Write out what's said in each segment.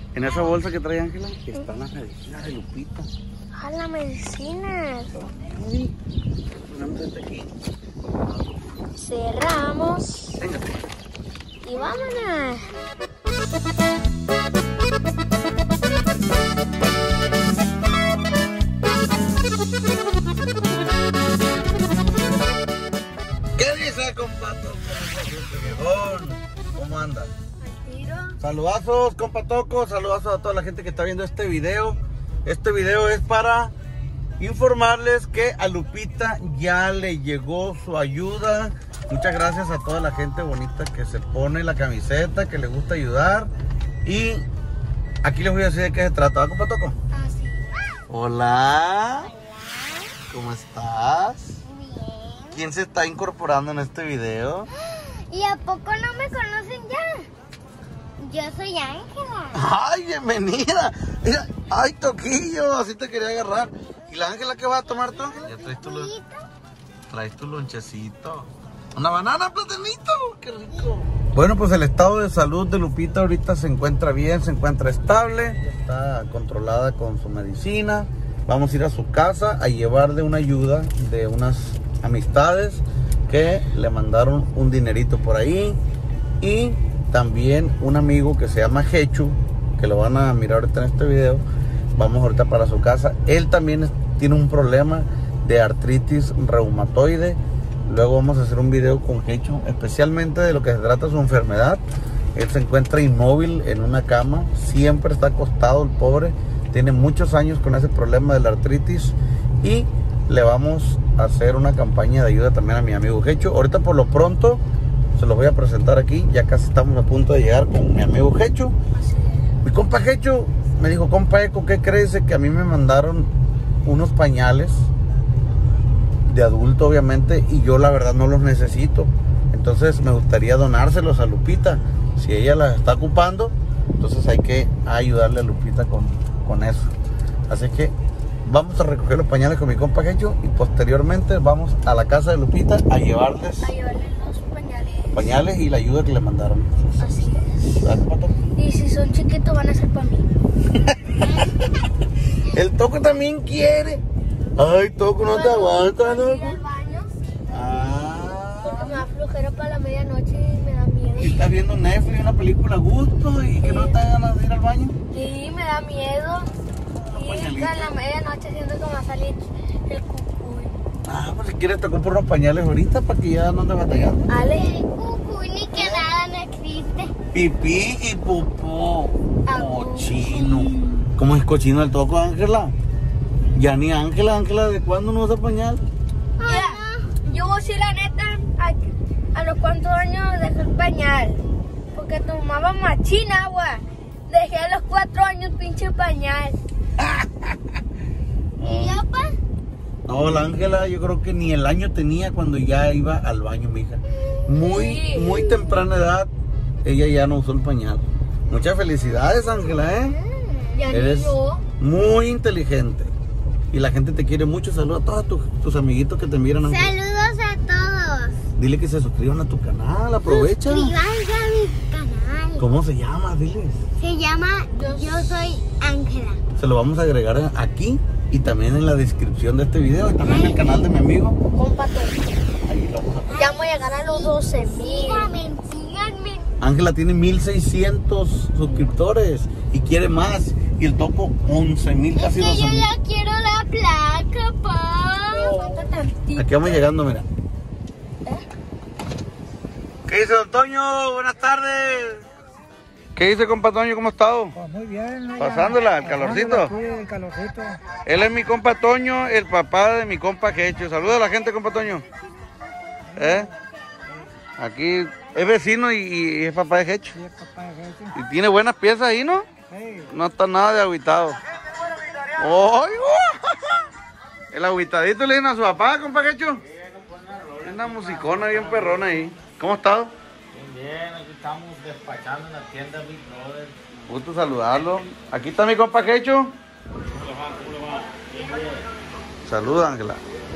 En esa bolsa que trae Ángela están las medicinas de Lupita. Ah, las medicinas. Uy, ponemos este aquí. Cerramos. Véngate. Y vámonos. ¿Qué dice, compadre? ¿Cómo anda? Saludazos, compa Toco, saludazos a toda la gente que está viendo este video. Este video es para informarles que a Lupita ya le llegó su ayuda. Muchas gracias a toda la gente bonita que se pone la camiseta, que le gusta ayudar. Y aquí les voy a decir de qué se trata, ¿va, compa Toco? Así. Hola, ¿cómo estás? Bien. ¿Quién se está incorporando en este video? ¿Y a poco no me conocen ya? Yo soy Ángela. ¡Ay, bienvenida! Mira, ¡ay, Toquillo! Así te quería agarrar. ¿Y la Ángela qué vas a tomar tú, Ángela? Ya traes tu lonchecito. ¿Una banana, platanito? ¡Qué rico! Bueno, pues el estado de salud de Lupita ahorita se encuentra bien, se encuentra estable. Está controlada con su medicina. Vamos a ir a su casa a llevarle una ayuda de unas amistades que le mandaron un dinerito por ahí. Y también un amigo que se llama Hechu, que lo van a mirar ahorita en este video. Vamos ahorita para su casa. Él también tiene un problema de artritis reumatoide. Luego vamos a hacer un video con Hechu, especialmente de lo que se trata su enfermedad. Él se encuentra inmóvil en una cama, siempre está acostado el pobre. Tiene muchos años con ese problema de la artritis. Y le vamos a hacer una campaña de ayuda también a mi amigo Hechu. Ahorita por lo pronto se los voy a presentar aquí. Ya casi estamos a punto de llegar con mi amigo Hechu. Mi compa Hechu me dijo: compa Eco, ¿qué crees? Que a mí me mandaron unos pañales de adulto, obviamente, y yo la verdad no los necesito. Entonces me gustaría donárselos a Lupita. Si ella las está ocupando, entonces hay que ayudarle a Lupita con eso. Así que vamos a recoger los pañales con mi compa Hechu y posteriormente vamos a la casa de Lupita a llevarles los pañales y la ayuda que le mandaron. Así es. ¿Verdad, Pato? Y si son chiquitos van a ser para mí. El Toco también quiere. Ay, Toco, no te aguantas, ¿no? ¿no? Ir al baño, Ah. porque me da flojera para la medianoche y me da miedo. Y estás viendo Netflix, una película a gusto y que no te dan ganas de ir al baño. Sí, me da miedo. Y en la medianoche siento que me va a salir el cucuy. Ah, pues si quieres te compro unos pañales ahorita para que ya no te batallando. Ale. Cucuy ni que nada no existe. Pipí y popó. Cochino. ¿Cómo es cochino el Toco, Ángela? Ya ni Ángela, ¿de cuándo no usa pañal? Mira, yo voy a decir la neta, a los cuantos años dejé el pañal. Porque tomaba machina agua. Dejé a los 4 años pinche pañal. ¿Y yo, pa? No, la Ángela yo creo que ni el año tenía cuando ya iba al baño, mija. Muy temprana edad, ella ya no usó el pañal. Muchas felicidades, Ángela, ¿eh? Ya Eres ni yo. muy inteligente. Y la gente te quiere mucho. Saludos a todos tus amiguitos que te miran, Ángela. Saludos a todos. Dile que se suscriban a tu canal, aprovecha. Suscríbanse a mi canal. ¿Cómo se llama? Diles. Se llama Yo Soy Ángela. Se lo vamos a agregar aquí y también en la descripción de este video y también en el canal de mi amigo. Compa Toco. Ahí lo vamos a poner. Ya voy a llegar a los 12,000. Síganme. Ángela tiene 1600 suscriptores y quiere más. Y el Toco 11,000, casi 12,000. Yo ya quiero la placa, pa. Falta tantito. Aquí vamos llegando, mira. ¿Qué dice, don Toño? Buenas tardes. ¿Qué dice, compa Toño? ¿Cómo ha estado? Pues muy bien. Pasándola, el calorcito. El calorcito. Él es mi compa Toño, el papá de mi compa Hechu. Saluda a la gente, compa Toño. Aquí es vecino y es papá de Hechu. Sí, el papá de Hechu. Y tiene buenas piezas ahí, ¿no? Sí. No está nada de agüitado. ¡Ay! El agüitadito le dicen a su papá, compa Hechu. Una musicona bien perrona ahí. ¿Cómo ha estado? Bien, aquí estamos despachando en la tienda Big Brother. Gusto saludarlo. Aquí está mi compa Hechu. Saluda, Ángela.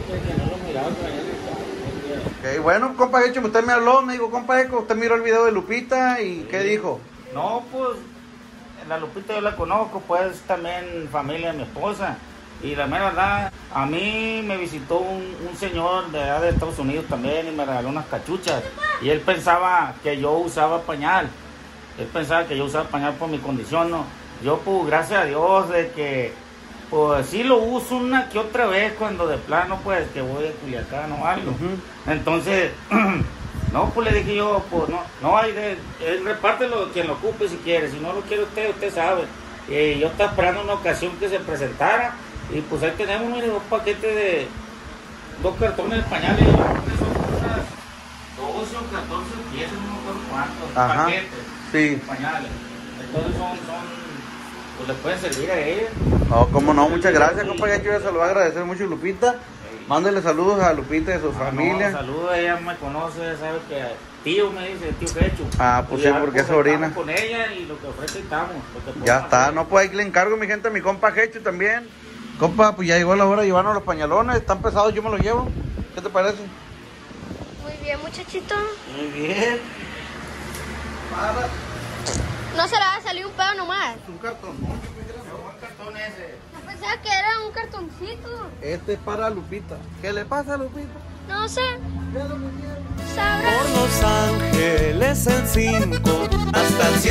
Ok, bueno, compa Hechu, usted me habló, me dijo, compa Eco, usted miró el video de Lupita y ¿qué dijo? No, pues la Lupita yo la conozco, pues también familia de mi esposa. Y la mera verdad, a mí me visitó un señor de allá de Estados Unidos también y me regaló unas cachuchas. Y él pensaba que yo usaba pañal. Él pensaba que yo usaba pañal por mi condición, ¿no? Yo, pues, gracias a Dios, de que, pues, sí lo uso una que otra vez cuando de plano, pues, que voy a Culiacán o algo. Entonces, no, pues, le dije yo, pues, no hay de... repártelo quien lo ocupe si quiere. Si no lo quiere usted sabe. Yo estaba esperando una ocasión que se presentara. Y pues ahí tenemos, mire, 2 paquetes de 2 cartones de pañales. Son unas 12 o 14 piezas, no me acuerdo cuántos paquetes de pañales. Entonces pues les pueden servir a ellos. Oh, cómo no, muchas gracias, compa Quechu. Yo se lo voy a agradecer mucho, Lupita. Mándale saludos a Lupita y a su familia. Saludos, ella me conoce, sabe que tío me dice, tío Quechu. Pues sí, porque es sobrina. Con ella y lo que ofrece estamos. Ya está, no, pues ahí le encargo, mi gente, a mi compa Quechu también. Compa, pues ya llegó la hora de llevarnos los pañalones, están pesados, yo me los llevo. ¿Qué te parece? Muy bien, muchachito. Muy bien. No se le va a salir un pedo nomás. Un cartón. Un cartón ese. Yo pensaba que era un cartoncito. Este es para Lupita. ¿Qué le pasa a Lupita? No sé. ¿Qué es lo que quiere? Sabrá. Por Los Ángeles el 5 hasta el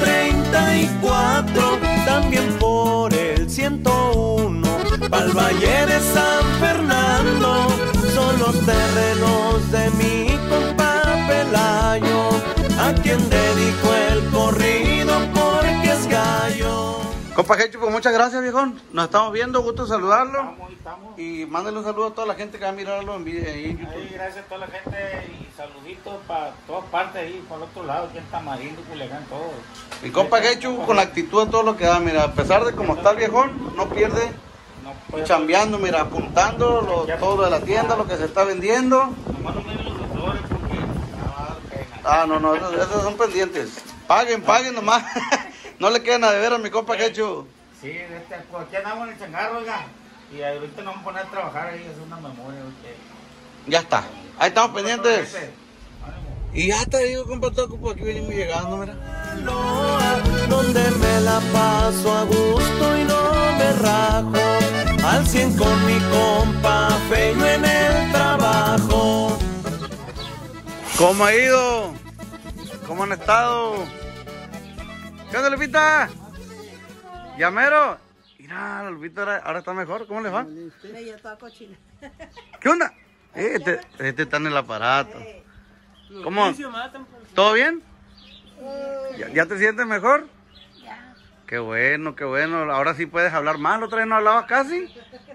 134, también por el 101, pa'l Valle de San Fernando, son los terrenos de mi compa Pelayo, a quien dedico el corrido porque es gallo. Compa Quechu, pues muchas gracias, viejón. Nos estamos viendo, gusto saludarlo. Estamos. Y mándale un saludo a toda la gente que va a mirarlo en video ahí en YouTube. Ahí, gracias a toda la gente y saluditos para todas partes ahí, para el otro lado, aquí en Tamarindo, Culiacán, todo. Mi compa Quechu con la actitud de todo lo que da, mira, a pesar de cómo está el viejón, no pierde, chambeando, mira, apuntando todo lo de la tienda, lo que se está vendiendo. Nomás no miren los dolores porque va a dar pena. No, esos son pendientes. Paguen nomás. No le queden a deber a mi compa Quechu. Sí, pues aquí andamos en el changarro, oiga. Y ahorita nos vamos a poner a trabajar ahí, hacer una memoria. Ya está. Ahí estamos pendientes. Y ya te digo, compa Toco, pues aquí venimos llegando, mira. Donde me la paso a gusto y no me rajo, al 100 con mi compa Feño en el trabajo. ¿Cómo ha ido? ¿Cómo han estado? ¿Qué onda, Lupita? ¿Llamero? Mira, la Lupita ahora está mejor. ¿Cómo les va? Yo toda cochina. ¿Qué onda? Este está en el aparato. ¿Cómo? ¿Todo bien? ¿Ya te sientes mejor? Ya. Qué bueno, qué bueno. Ahora sí puedes hablar más. La otra vez no hablabas casi.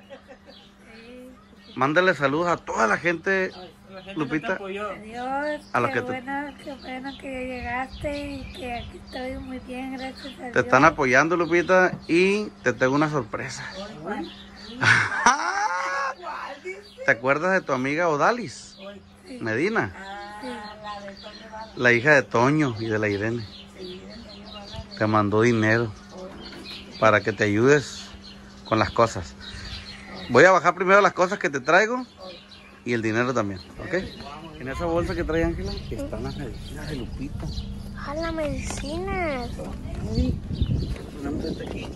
Mándale saludos a toda la gente, Lupita. Adiós. A los qué que bueno que llegaste y que aquí estoy muy bien, gracias a Dios. Te están apoyando, Lupita, y te tengo una sorpresa. ¿Te acuerdas de tu amiga Odalis Medina? La hija de Toño y de la Irene. Te mandó dinero para que te ayudes con las cosas. Voy a bajar primero las cosas que te traigo y el dinero también, ¿ok? En esa bolsa que trae Ángela están las medicinas de Lupita. Ah, la medicina. Aquí.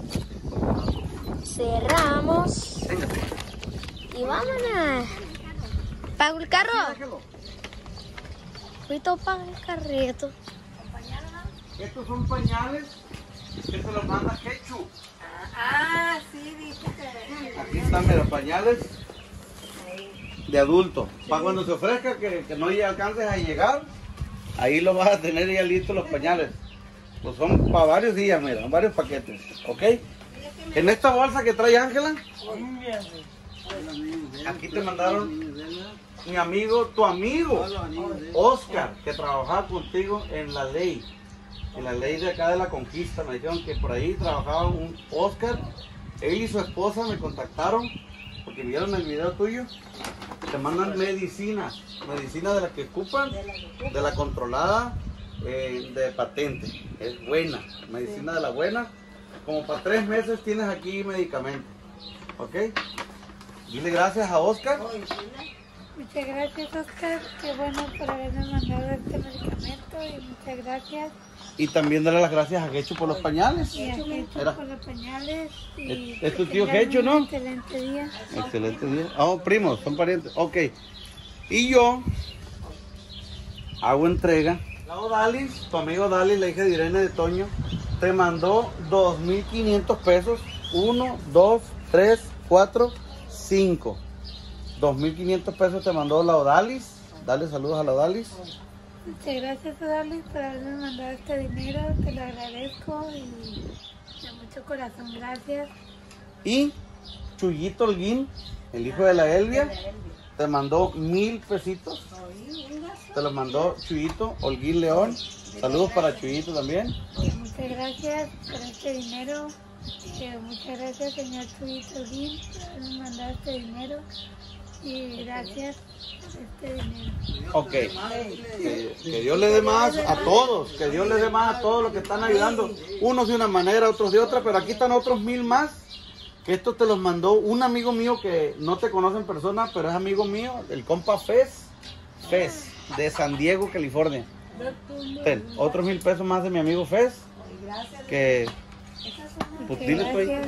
Cerramos. Véngate. Y vámonos. ¿Pago el carro? Ahorita pago el carrito. Estos son pañales que se los manda Quechu. Sí, dice que... Aquí están, mira, pañales de adulto. Para cuando se ofrezca que no alcances a llegar, ahí lo vas a tener ya listos los pañales. Pues son para varios días, mira, varios paquetes, ¿ok? En esta bolsa que trae Ángela, aquí te mandaron mi amigo, tu amigo, Oscar, que trabajaba contigo en la ley. En la ley de acá de la Conquista. Me dijeron que por ahí trabajaba un Oscar. Él y su esposa me contactaron porque vieron el video tuyo. Te mandan medicinas de las que ocupan, de la controlada de patente. Es buena, medicina de la buena. Como para 3 meses tienes aquí medicamento. ¿Ok? Dile gracias a Oscar Muchas gracias, Oscar. Qué bueno por haberme mandado este medicamento y muchas gracias. Y también darle las gracias a Gecho por los pañales. Y a Gecho Era. por los pañales. Y Es tu que tío tengan Gecho, un ¿no? excelente día. Excelente día. Oh, primos, son parientes. Ok. Y yo hago entrega. Lado Dalis, tu amigo Dalis, la hija de Irene de Toño, te mandó 2,500 pesos. 1, 2, 3, 4, 5. 2,500 pesos te mandó la Odalis. Dale saludos a la Odalis. Muchas gracias, Odalis, por haberme mandado este dinero. Te lo agradezco y de mucho corazón, gracias. Y Chuyito Holguín, el hijo de la Elvia, te mandó 1,000 pesitos. Te los mandó Chuyito Holguín León. Saludos para Chuyito también. Muchas gracias por este dinero. Muchas gracias, señor Chuyito Holguín, por haberme mandado este dinero. Y gracias por este dinero. Ok. Que Dios le dé más a todos. Que Dios le dé más a todos los que están ayudando. Unos de una manera, otros de otra. Pero aquí están otros 1,000 más. Que esto te los mandó un amigo mío que no te conoce en persona, pero es amigo mío, el compa Fez, de San Diego, California. Ten, otros 1,000 pesos más de mi amigo Fez. Que pues dile tú ahí.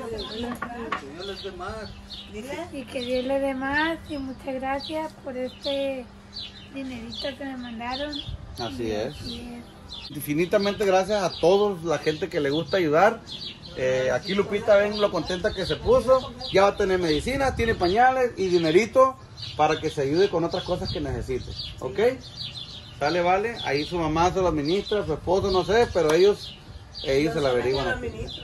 Y que Dios le dé más y muchas gracias por este dinerito que me mandaron. Así es. Así es. Infinitamente gracias a toda la gente que le gusta ayudar. Aquí Lupita, ven lo contenta que se puso. Ya va a tener medicina, tiene pañales y dinerito para que se ayude con otras cosas que necesite. ¿Ok? Sale, vale. Ahí su mamá se lo administra, su esposo no sé, pero ellos se la averiguan.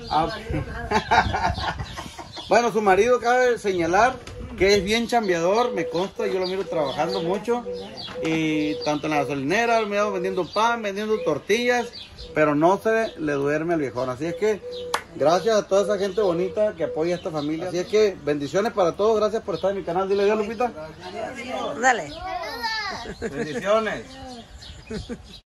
Bueno, su marido cabe señalar que es bien chambeador, me consta, yo lo miro trabajando mucho. Y tanto en la gasolinera, me veo vendiendo pan, vendiendo tortillas, pero no se le duerme al viejón. Así es que gracias a toda esa gente bonita que apoya a esta familia. Así es que bendiciones para todos, gracias por estar en mi canal. Dile adiós, Lupita. Dale. Bendiciones.